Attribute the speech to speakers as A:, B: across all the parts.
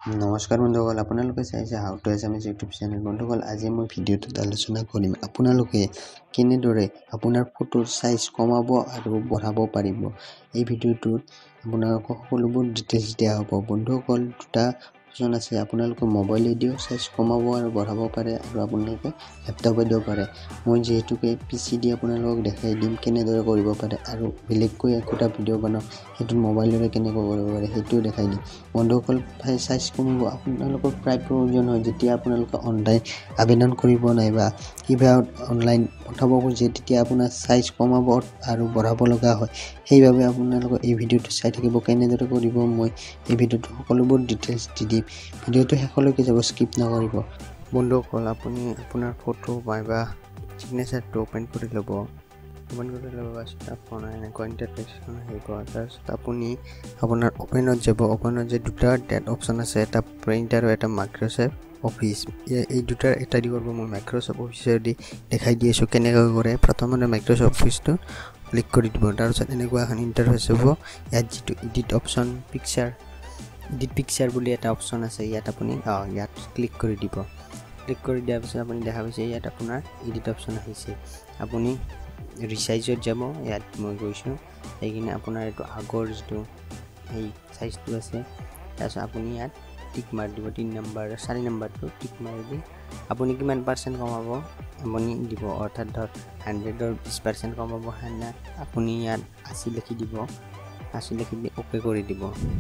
A: নমস্কাৰ বন্ধুসকল, আপোনালোকে চাইছে how to SMS YouTube channel. বন্ধুসকল, আজি মই ভিডিঅ'টোত আলোচনা কৰিম আপোনালোকে কেনেদৰে আপোনাৰ ফটোৰ সাইজ কমাব আৰু বঢ়াব পাৰিব। এই ভিডিঅ'টোত আপোনালোকক সকলোবোৰ ডিটেইলছ দিয়া হ'ব। বন্ধুসকল, দুটা অপশ্যন আছে। আপোনালোকে মোবাইলেদিও সাইজ কমাব আৰু বঢ়াব পাৰে আৰু আপোনালোকে লেপটপেদিও পাৰে। মই যিহেতুকে পিচি দি আপোনালোকক দেখাই দিম কেনেদৰে কৰিব পাৰে আৰু বেলেগকৈ একোটা ভিডিঅ' বনাওঁ সেইটো মোবাইলেৰে কেনেকৈ কৰিব পাৰে সেইটোও দেখাই দিম। বন্ধুসকল, সাইজ কমিব আপোনালোকৰ প্ৰায় প্ৰয়োজন হয় যেতিয়া আপোনালোকে অনলাইন আবেদন কৰিব নাইবা কিবা অনলাইন পঠাব খুজে, তেতিয়া আপোনাৰ সাইজ কমাব আৰু বঢ়াব লগা হয়। সেইবাবে আপোনালোকে এই ভিডিঅ'টো চাই থাকিব কেনেদৰে কৰিব। মই এই ভিডিঅ'টো সকলোবোৰ ডিটেইলছ দি দিম। ভিডিঅ'টো শেষলৈকে যাব, স্কিপ নকৰিব। বন্ধুসকল, আপুনি আপোনাৰ ফটো বা চিগনেচাৰটো অ'পেন কৰি ল'ব। পাছত আপোনাৰ এনেকুৱা ইণ্টাৰফেচখন আহিব। তাৰপিছত আপুনি আপোনাৰ অ'পেনত যাব। অ'পেনত যে দুটা ডেট অপশ্যন আছে, এটা প্ৰিণ্ট আৰু এটা মাইক্ৰ'ছফ্ট অফিচ। এই দুটাৰ এটা দি কৰিব। মই মাইক্ৰ'ছফ্ট অফিচৰ দি দেখাই দি আছোঁ কেনেকৈ কৰে। প্ৰথমতে মাইক্ৰ'ছফ্ট অফিচটো ক্লিক কৰি দিব। তাৰপিছত এনেকুৱা এখন ইণ্টাৰফেচ হ'ব। ইয়াত যিটো এডিট অপশ্যন এডিট পিকচাৰ বুলি এটা অপশ্যন আছে, ইয়াত আপুনি ইয়াত ক্লিক কৰি দিব। ক্লিক কৰি দিয়াৰ পিছত আপুনি দেখা পাইছে ইয়াত আপোনাৰ এডিট অপশ্যন আহিছে। আপুনি ৰিচাইজত যাব। ইয়াত মই গৈছোঁ, সেইখিনি আপোনাৰ এইটো আগৰ যিটো সেই চাইজটো আছে। তাৰপিছত আপুনি ইয়াত টিক মাৰি দিব। 4 নম্বৰটো টিক মাৰি দি আপুনি কিমান % কমাব আপুনি দিব। অৰ্থাৎ ধৰ 100ৰ 20% কমাব সেনে আপুনি ইয়াত 80 লিখি দিব। 80 লিখি দি অ'কে কৰি দিব।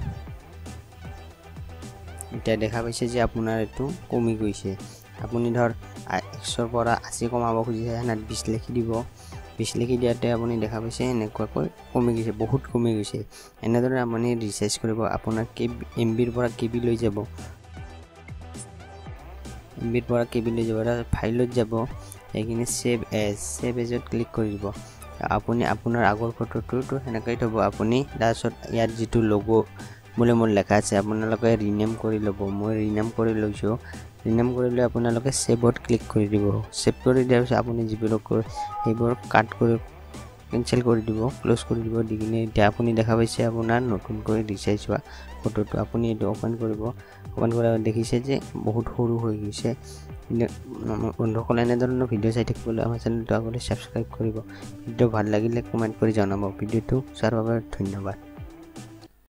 A: এতিয়া দেখা পাইছে যে আপোনাৰ এইটো কমি গৈছে। আপুনি ধৰ 100ৰ পৰা 80 কমাব খুজিছে, সেনে 20 লিখি দিব। 20 লিখি দিয়াতে আপুনি দেখা পাইছে এনেকুৱাকৈ কমি গৈছে, বহুত কমি গৈছে। এনেদৰে আপুনি ৰিচাৰ্জ কৰিব। আপোনাৰ MBৰ পৰা KB লৈ যাব। MBৰ পৰা KB লৈ যাব। তাৰপিছত ফাইলত যাব, সেইখিনি ছেভ এজত ক্লিক কৰি দিব। আপুনি আপোনাৰ আগৰ ফটোটো সেনেকৈ থ'ব আপুনি। তাৰপিছত ইয়াত যিটো লগো বুলি মোৰ লেখা আছে আপোনালোকে ৰিনেম কৰি ল'ব। মই ৰিনেম কৰি লৈছোঁ। ৰিনেম কৰি লৈ আপোনালোকে ছেভত ক্লিক কৰি দিব। ছেভ কৰি দিয়াৰ পিছত আপুনি যিবোৰ সেইবোৰ কাট কৰি কেঞ্চেল কৰি দিব, ক্ল'জ কৰি দিব। দি কিনে এতিয়া আপুনি দেখা পাইছে আপোনাৰ নতুনকৈ ৰিচাইজ হোৱা ফটোটো। আপুনি এইটো অ'পেন কৰিব। অ'পেন কৰাৰ দেখিছে যে বহুত সৰু হৈ গৈছে। বন্ধুসকল, এনেধৰণৰ ভিডিঅ' চাই থাকিবলৈ আমাৰ চেনেলটো আগলৈ ছাবস্ক্ৰাইব কৰিব। ভিডিঅ' ভাল লাগিলে কমেণ্ট কৰি জনাব। ভিডিঅ'টো চোৱাৰ বাবে ধন্যবাদ।